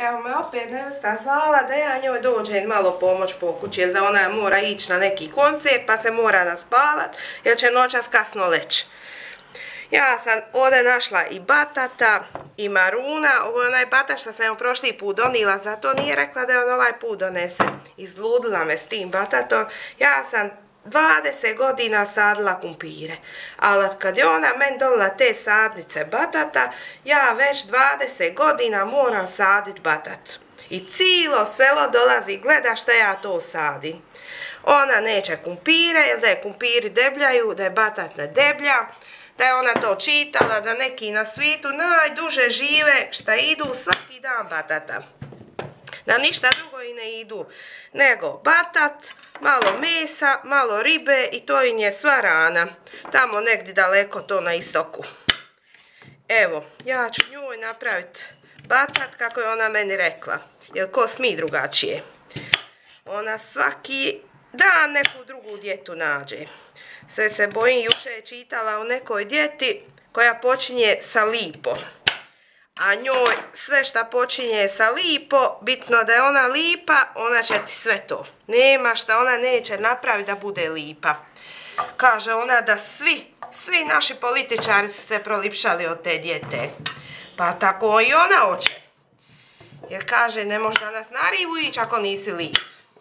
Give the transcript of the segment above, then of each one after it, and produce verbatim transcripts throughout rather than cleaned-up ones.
Evo me opet nevesta zvala da ja njoj dođem malo pomoć po kući, jer da ona mora ići na neki koncert pa se mora naspavat, jer će noćas kasno leći. Ja sam ovdje našla i batata i maruna, ovo je onaj batat što sam joj prošli put donila, zato nije rekla da je on ovaj put donese. Izludila me s tim batatom. Ja sam dvadeset godina sadila kumpire, ali kad je ona meni donila te sadnice batata, ja već dvadeset godina moram sadit batat. I cijelo selo dolazi gleda šta ja to sadim. Ona neće kumpire, jer da je kumpiri debljaju, da je batat ne deblja, da je ona to čitala, da neki na svijetu najduže žive šta idu svaki dan batata. Da ništa drugo i ne idu, nego batat, malo mesa, malo ribe i to im je sva rana. Tamo negdje daleko to na istoku. Evo, ja ću njoj napraviti batat kako je ona meni rekla. Jer ko smi drugačije. Ona svaki dan neku drugu djetu nađe. Sve se bojim, juče je čitala o nekoj djeti koja počinje sa lipo. A njoj sve šta počinje sa lipo, bitno da je ona lipa, ona će ti sve to. Nema šta ona neće napraviti da bude lipa. Kaže ona da svi, svi naši političari su se prolipšali od te djete. Pa tako i ona hoće. Jer kaže ne možeš danas na rivu ići ako nisi lip.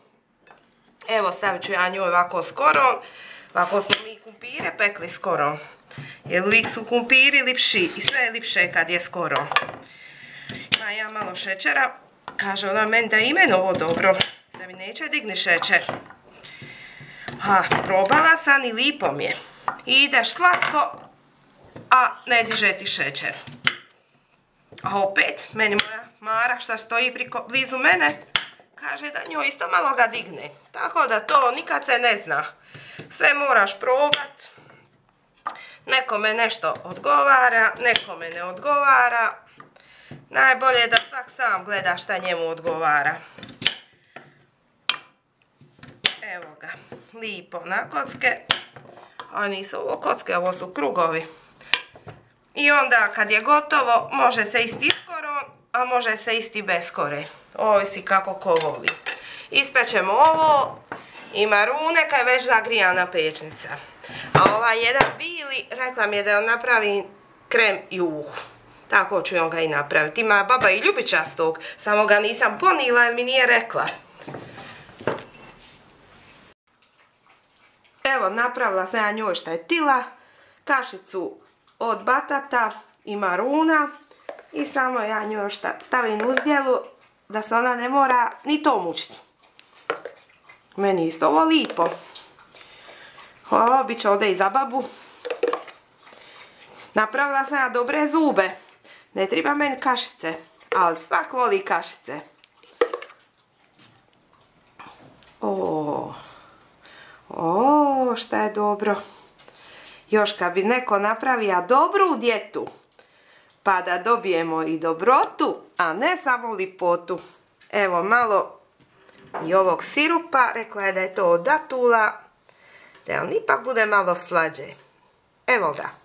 Evo stavit ću ja njoj ovako skoro. Ovako smo mi kumpire pekli skoro. Jer uvijek su kumpiri lipši i sve je lipše kad je skoro. Ima ja malo šećera. Kaže ona meni da je i meni ovo dobro. Da mi neće digni šećer. Ha, probala sam i lipo mi je. I ideš slatko, a ne diže ti šećer. A opet, meni moja Mara šta stoji priko, blizu mene, kaže da njoj isto malo ga digne. Tako da to nikad se ne zna. Sve moraš probat. Nekome nešto odgovara, nekome ne odgovara. Najbolje je da svak sam gleda šta njemu odgovara. Evo ga, lipo na kocke. A nisu ovo kocke, ovo su krugovi. I onda kad je gotovo, može se isti s korom, a može se isti bez kore. Ovisi kako ko voli. Ispećemo ovo i marune kad je već zagrijana pečnica. A ovaj jedan bili, rekla mi je da on napravi krem juhu. Tako ću on ga i napraviti. Ima baba i ljubičastog, samo ga nisam ponila jer mi nije rekla. Evo, napravila sam ja njoj šta je tila, kašicu od batata i maruna i samo ja njoj šta stavim u zdjelu da se ona ne mora ni to mučiti. Meni isto ovo lipo. O, bit će ovdje i za babu. Napravila sam ja dobre zube. Ne treba meni kašice, ali svak voli kašice. O, o, šta je dobro. Još kad bi neko napravio dobru djetu, pa da dobijemo i dobrotu, a ne samo lipotu. Evo malo i ovog sirupa, rekla je da je to od datula, da on ipak bude malo slađe. Evo ga.